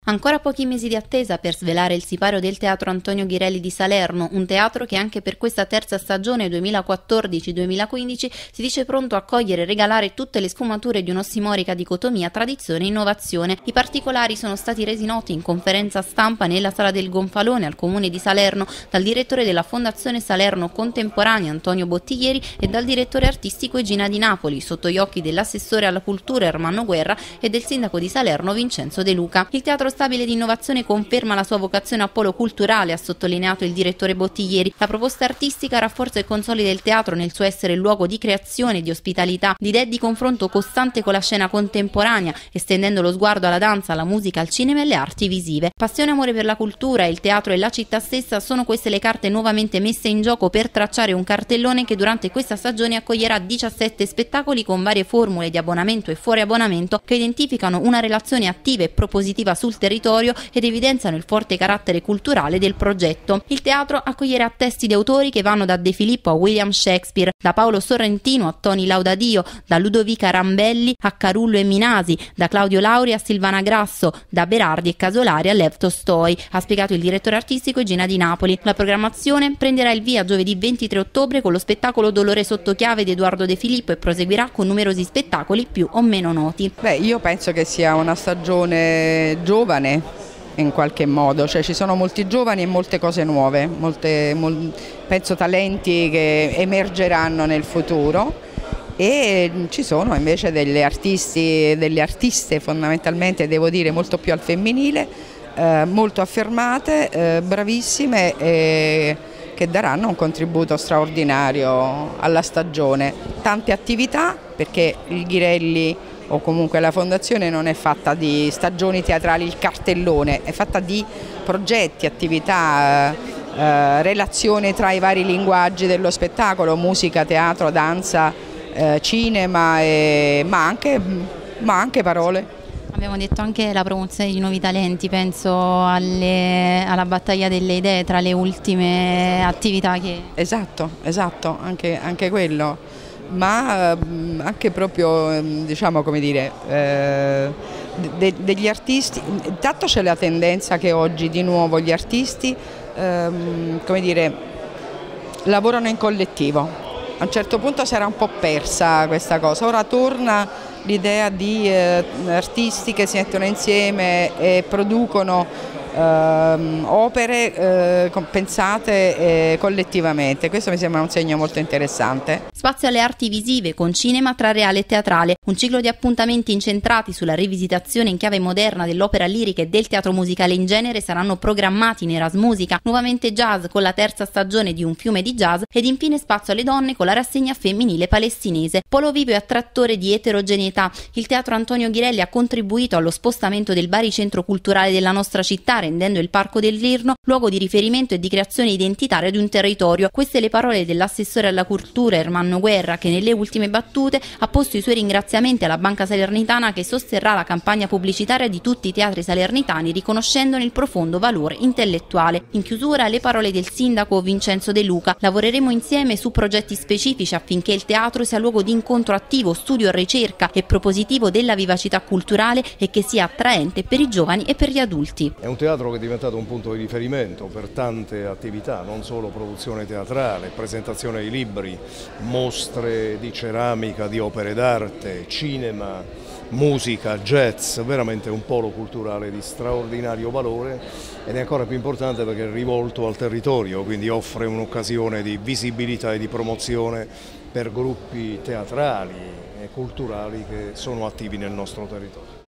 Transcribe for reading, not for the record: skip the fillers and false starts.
Ancora pochi mesi di attesa per svelare il sipario del Teatro Antonio Ghirelli di Salerno, un teatro che anche per questa terza stagione 2014-2015 si dice pronto a cogliere e regalare tutte le sfumature di un'ossimorica dicotomia tradizione e innovazione. I particolari sono stati resi noti in conferenza stampa nella Sala del Gonfalone al Comune di Salerno dal direttore della Fondazione Salerno Contemporanea Antonio Bottiglieri e dal direttore artistico Egina Di Napoli, sotto gli occhi dell'assessore alla cultura Ermanno Guerra e del sindaco di Salerno Vincenzo De Luca. Il teatro stabile di innovazione conferma la sua vocazione a polo culturale, ha sottolineato il direttore Bottiglieri. La proposta artistica rafforza e consolida il teatro nel suo essere luogo di creazione, di ospitalità, di idee e di confronto costante con la scena contemporanea, estendendo lo sguardo alla danza, alla musica, al cinema e alle arti visive. Passione e amore per la cultura, il teatro e la città stessa sono queste le carte nuovamente messe in gioco per tracciare un cartellone che durante questa stagione accoglierà 17 spettacoli con varie formule di abbonamento e fuori abbonamento che identificano una relazione attiva e propositiva sul territorio ed evidenziano il forte carattere culturale del progetto. Il teatro accoglierà testi di autori che vanno da De Filippo a William Shakespeare, da Paolo Sorrentino a Toni Laudadio, da Ludovica Rambelli a Carullo e Minasi, da Claudio Lauri a Silvana Grasso, da Berardi e Casolari a Lev Tolstoi, ha spiegato il direttore artistico Egina Di Napoli. La programmazione prenderà il via giovedì 23 ottobre con lo spettacolo Dolore sotto chiave di Edoardo De Filippo e proseguirà con numerosi spettacoli più o meno noti. Io penso che sia una stagione giovane in qualche modo, cioè ci sono molti giovani e molte cose nuove, penso talenti che emergeranno nel futuro, e ci sono invece degli artisti e delle artiste fondamentalmente, devo dire, molto più al femminile, molto affermate, bravissime, che daranno un contributo straordinario alla stagione. Tante attività, perché il Ghirelli o comunque la fondazione non è fatta di stagioni teatrali, il cartellone, è fatta di progetti, attività, relazione tra i vari linguaggi dello spettacolo, musica, teatro, danza, cinema, ma anche parole. Abbiamo detto anche la promozione di nuovi talenti, penso alla battaglia delle idee tra le ultime attività che... Esatto, anche quello, ma anche proprio, diciamo, come dire, degli artisti. Intanto c'è la tendenza che oggi di nuovo gli artisti, come dire, lavorano in collettivo. A un certo punto si era un po' persa questa cosa, ora torna l'idea di artisti che si mettono insieme e producono opere pensate collettivamente. Questo mi sembra un segno molto interessante. Spazio alle arti visive con cinema tra reale e teatrale, un ciclo di appuntamenti incentrati sulla rivisitazione in chiave moderna dell'opera lirica e del teatro musicale in genere saranno programmati in Erasmusica, nuovamente jazz con la terza stagione di Un fiume di jazz ed infine spazio alle donne con la rassegna femminile palestinese. Polo vivo e attrattore di eterogeneità, il Teatro Antonio Ghirelli ha contribuito allo spostamento del baricentro culturale della nostra città, rendendo il Parco del Lirno luogo di riferimento e di creazione identitaria di un territorio. Queste le parole dell'assessore alla cultura Ermanno Guerra, che nelle ultime battute ha posto i suoi ringraziamenti alla Banca Salernitana, che sosterrà la campagna pubblicitaria di tutti i teatri salernitani riconoscendone il profondo valore intellettuale. In chiusura le parole del sindaco Vincenzo De Luca: lavoreremo insieme su progetti specifici affinché il teatro sia luogo di incontro attivo, studio, ricerca e propositivo della vivacità culturale e che sia attraente per i giovani e per gli adulti. È un teatro che è diventato un punto di riferimento per tante attività, non solo produzione teatrale, presentazione di libri, mostre di ceramica, di opere d'arte, cinema, musica, jazz, veramente un polo culturale di straordinario valore, ed è ancora più importante perché è rivolto al territorio, quindi offre un'occasione di visibilità e di promozione per gruppi teatrali e culturali che sono attivi nel nostro territorio.